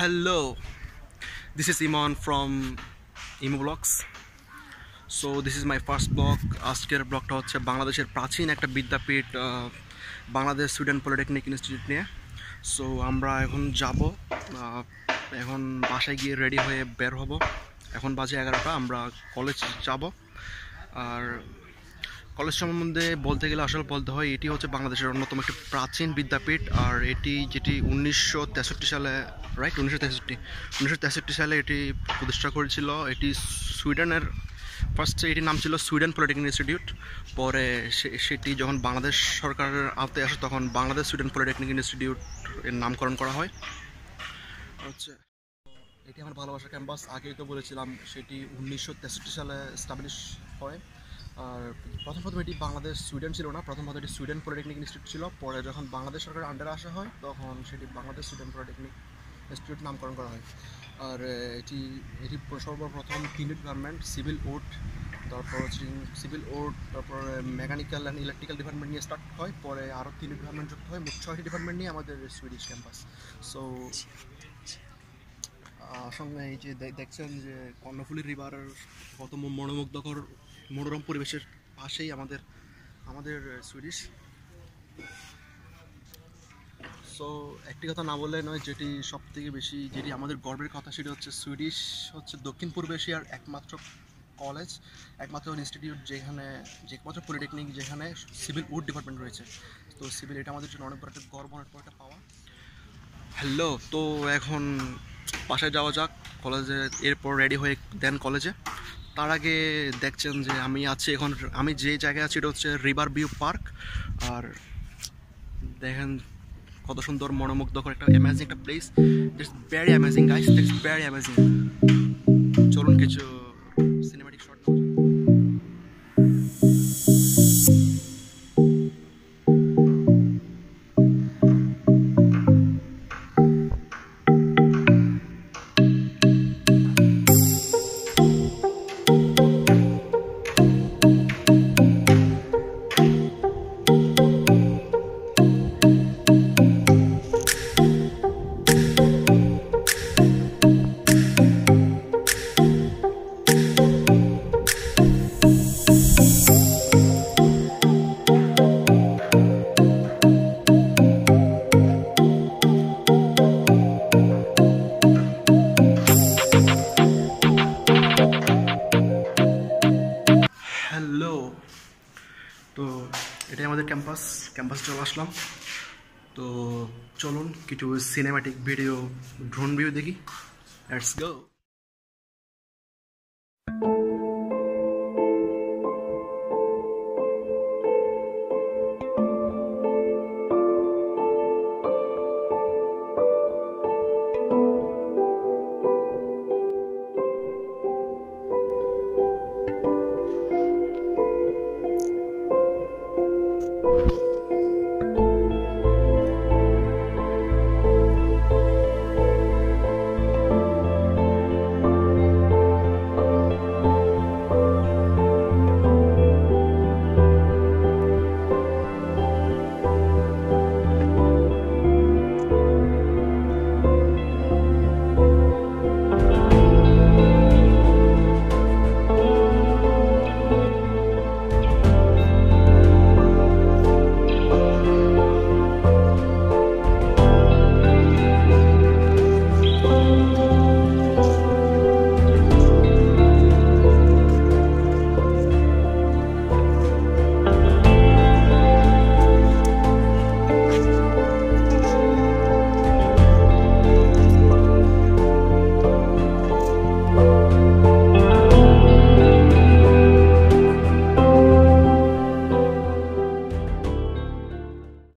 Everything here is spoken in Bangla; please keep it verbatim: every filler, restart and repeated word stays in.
Hello, this is Emon from Emo Vlogs. So this is my first blog. আজকের ব্লগটা হচ্ছে বাংলাদেশের প্রাচীন একটা বিদ্যাপীঠ বাংলাদেশ সুইডেন পলিটেকনিক ইনস্টিটিউট নিয়ে। সো আমরা এখন যাব, এখন বাসায় গিয়ে রেডি হয়ে বের হব। এখন বাজে এগারোটা, আমরা কলেজ যাব। আর কলেজ সম্বন্ধে বলতে গেলে আসলে বলতে হয় এটি হচ্ছে বাংলাদেশের অন্যতম একটি প্রাচীন বিদ্যাপীঠ। আর এটি যেটি উনিশশো তেষট্টি সালে রাইট উনিশশো তেষট্টি উনিশশো তেষট্টি সালে এটি প্রতিষ্ঠা করেছিল। এটি সুইডেনের ফার্স্টে এটির নাম ছিল সুইডেন পলিটেকনিক ইনস্টিটিউট। পরে সেটি যখন বাংলাদেশ সরকারের আওতায় আসে তখন বাংলাদেশ সুইডেন পলিটেকনিক ইনস্টিটিউট এর নামকরণ করা হয়। হচ্ছে এটি আমার ভালোবাসার ক্যাম্পাস, আগেই তো বলেছিলাম সেটি উনিশশো তেষট্টি সালে এস্টাবলিশ হয়। আর প্রথম প্রথম এটি বাংলাদেশ সুইডেন ছিল না, প্রথম প্রথম এটি সুইডেন পলিটেকনিক ইনস্টিটিউট ছিল। পরে যখন বাংলাদেশ সরকারের আন্ডারে আসা হয় তখন সেটি বাংলাদেশ সুইডেন পলিটেকনিক ইনস্টিটিউট নামকরণ করা হয়। আর এটি এটি সর্বপ্রথম তিনটি ডিপার্টমেন্ট, সিভিল উড, তারপর হচ্ছে সিভিল উড, তারপর মেকানিক্যাল অ্যান্ড ইলেকট্রিক্যাল ডিপার্টমেন্ট নিয়ে স্টার্ট হয়। পরে আরও তিনটি ডিপার্টমেন্ট যুক্ত হয়, মোট ছয়টি ডিপার্টমেন্ট নিয়ে আমাদের সুইডিশ ক্যাম্পাস। সো সঙ্গে এই যে দেখছেন যে কর্ণফুলী রিভারের কত মনোমুগ্ধকর মনোরম পরিবেশের পাশেই আমাদের আমাদের সুইডিশ। সো একটি কথা না বললে নয়, যেটি সব থেকে বেশি যেটি আমাদের গর্বের কথা সেটি হচ্ছে সুইডিশ হচ্ছে দক্ষিণ পূর্ব এশিয়ার একমাত্র কলেজ, একমাত্র ইনস্টিটিউট যেখানে যে একমাত্র পলিটেকনিক যেখানে সিভিল উড ডিপার্টমেন্ট রয়েছে। তো সিভিল এটা আমাদের জন্য অনেক বড় একটা গর্ব, অনেক বড় একটা পাওয়া। হ্যালো, তো এখন বাসায় যাওয়া যাক, কলেজে এরপর রেডি হয়ে দেন কলেজে। তার আগে দেখছেন যে আমি আছি এখন, আমি যে জায়গায় আছি এটা হচ্ছে রিভার ভিউ পার্ক। আর দেখেন কত সুন্দর মনোমুগ্ধকর একটা অ্যামেজিং একটা place. It's very amazing guys, it's very amazing. চলুন কিছু সিনেম্যাটিক শট নেওয়া যাক। হ্যালো, তো এটাই আমাদের ক্যাম্পাস, ক্যাম্পাসে চলে আসলাম। তো চলুন কিছু সিনেম্যাটিক ভিডিও, ড্রোন ভিউ দেখি। Let's go. you